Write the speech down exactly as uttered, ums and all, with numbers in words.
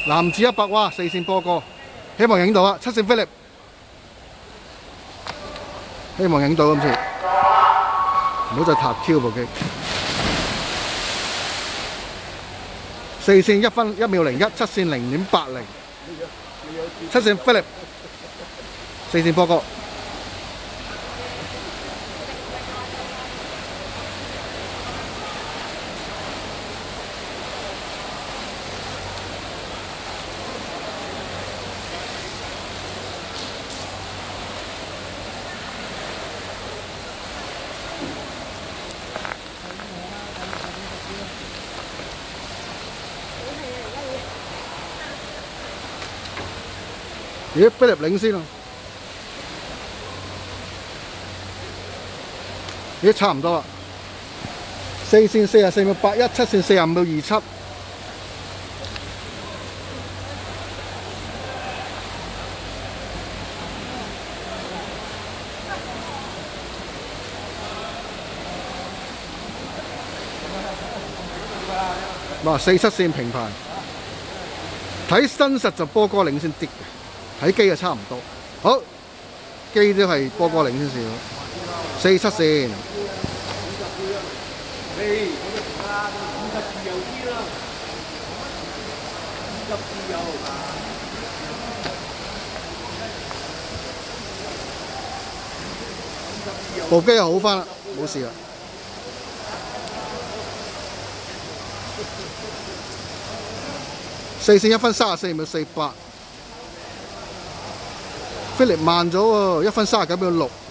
男子一百，哇！四線波哥，希望影到啊！七線 Philip， 希望影到今次，唔好再塔 Q 部機。四線一分一秒零一，七線零點八零，七線 Philip， 四線波哥。咦 ，Philip 領先啊！咦，差唔多啦。四線四十四秒八一，七線四十五秒二七。哇，四七線平排。睇真實就波哥領先啲嘅。睇機就差唔多，好機都係波哥領先少，四七線。部機又好翻啦，冇事啦。四線一分三十四秒四八。Philip 慢咗喎，一分三十九秒六。